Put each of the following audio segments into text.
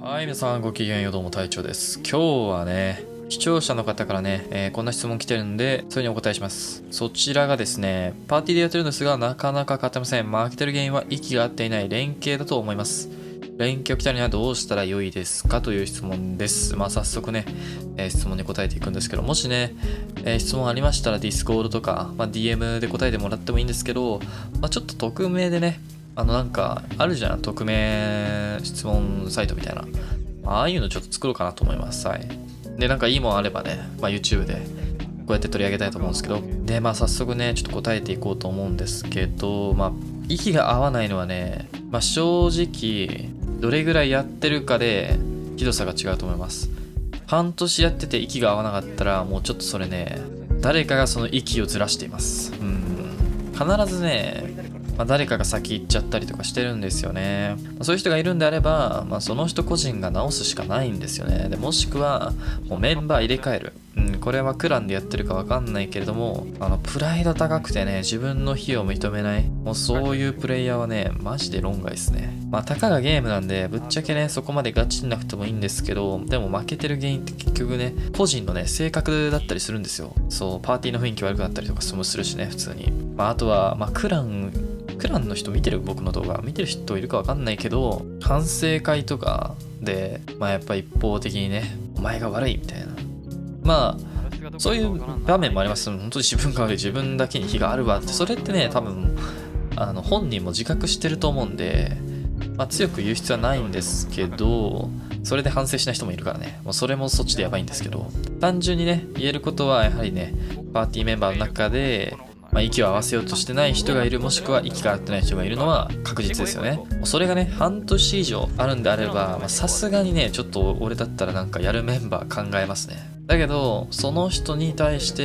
はい、皆さんごきげんよう、どうも隊長です。今日はね、視聴者の方からね、こんな質問来てるんで、それにお答えします。そちらがですね、パーティーでやってるんですが、なかなか勝てません。負けてる原因は息が合っていない連携だと思います。連携を鍛えるにはどうしたら良いですかという質問です。早速ね、質問に答えていくんですけど、もしね、質問ありましたら Discord とか、DM で答えてもらってもいいんですけど、ちょっと匿名でね、なんか、あるじゃん。匿名質問サイトみたいな。ああいうのちょっと作ろうかなと思います。はい。で、なんかいいもんあればね、YouTube でこうやって取り上げたいと思うんですけど。で、早速ね、ちょっと答えていこうと思うんですけど、息が合わないのはね、正直、どれぐらいやってるかで、ひどさが違うと思います。半年やってて息が合わなかったら、もうちょっとそれね、誰かがその息をずらしています。必ずね、誰かが先行っちゃったりとかしてるんですよね。そういう人がいるんであれば、その人個人が直すしかないんですよね。でもしくは、もうメンバー入れ替える。これはクランでやってるかわかんないけれども、プライド高くてね、自分の非を認めない。もうそういうプレイヤーはね、マジで論外ですね。たかがゲームなんで、ぶっちゃけね、そこまでガチんなくてもいいんですけど、でも負けてる原因って結局ね、個人のね、性格だったりするんですよ。そう、パーティーの雰囲気悪くなったりとかもするしね、普通に。あとは、クランの人見てる？僕の動画見てる人いるかわかんないけど、反省会とかでやっぱ一方的にね、お前が悪いみたいな、そういう場面もあります。本当に自分が悪い、自分だけに非があるわって、それってね、多分本人も自覚してると思うんで、強く言う必要はないんですけど、それで反省しない人もいるからね、もうそれもそっちでやばいんですけど、単純にね、言えることはやはりね、パーティーメンバーの中で息を合わせようとしてない人がいる、もしくは息が合ってない人がいるのは確実ですよね。それがね、半年以上あるんであれば、さすがにね、ちょっと俺だったらなんかやるメンバー考えますね。だけど、その人に対して、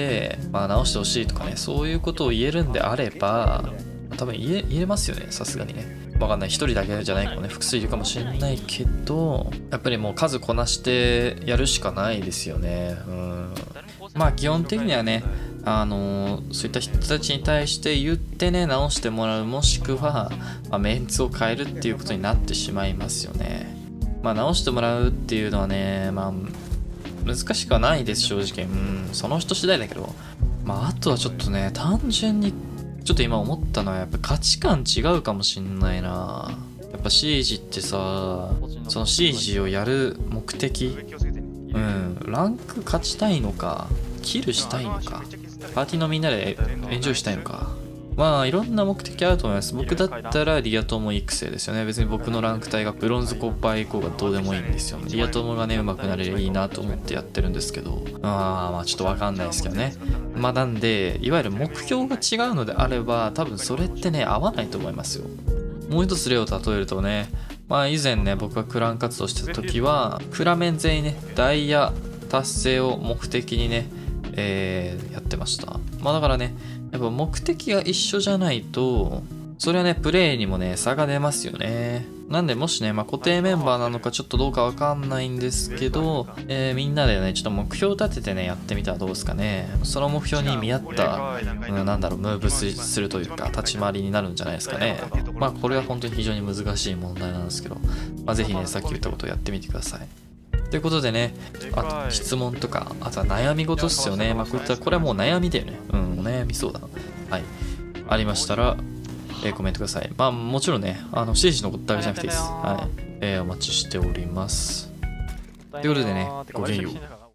直してほしいとかね、そういうことを言えるんであれば、多分言えますよね、さすがにね。わかんない。一人だけじゃないかもね、複数いるかもしれないけど、やっぱりもう数こなしてやるしかないですよね。基本的にはね、そういった人たちに対して言ってね、直してもらう、もしくは、メンツを変えるっていうことになってしまいますよね。直してもらうっていうのはね、難しくはないです、正直。その人次第だけど、あとはちょっとね、単純に、ちょっと今思ったのは、やっぱ価値観違うかもしんないな。やっぱシージってさ、そのシージをやる目的、ランク勝ちたいのか、キルしたいのか、パーティーのみんなでエンジョイしたいのか。いろんな目的あると思います。僕だったらリア友育成ですよね。別に僕のランク帯がブロンズコッパー以降がどうでもいいんですよ。リア友がね、上手くなれればいいなと思ってやってるんですけど。ちょっとわかんないですけどね。なんで、いわゆる目標が違うのであれば、多分それってね、合わないと思いますよ。もう一つ例を例えるとね、以前ね、僕がクラン活動してた時は、クラメン全員ね、ダイヤ達成を目的にね、やってました。だからね、やっぱ目的が一緒じゃないと、それはね、プレイにもね、差が出ますよね。なんで、もしね、固定メンバーなのかちょっとどうかわかんないんですけど、みんなでね、ちょっと目標を立ててね、やってみたらどうですかね。その目標に見合った、ムーブするというか、立ち回りになるんじゃないですかね。これは本当に非常に難しい問題なんですけど、ぜひね、さっき言ったことをやってみてください。ということでね、あと質問とか、あとは悩み事っすよね。こういった、これはもう悩みだよね。お悩み相談。はい。ありましたら、コメントください。もちろんね、シージのことだけじゃなくていいです。はい。お待ちしております。ということでね、ごきげんよう。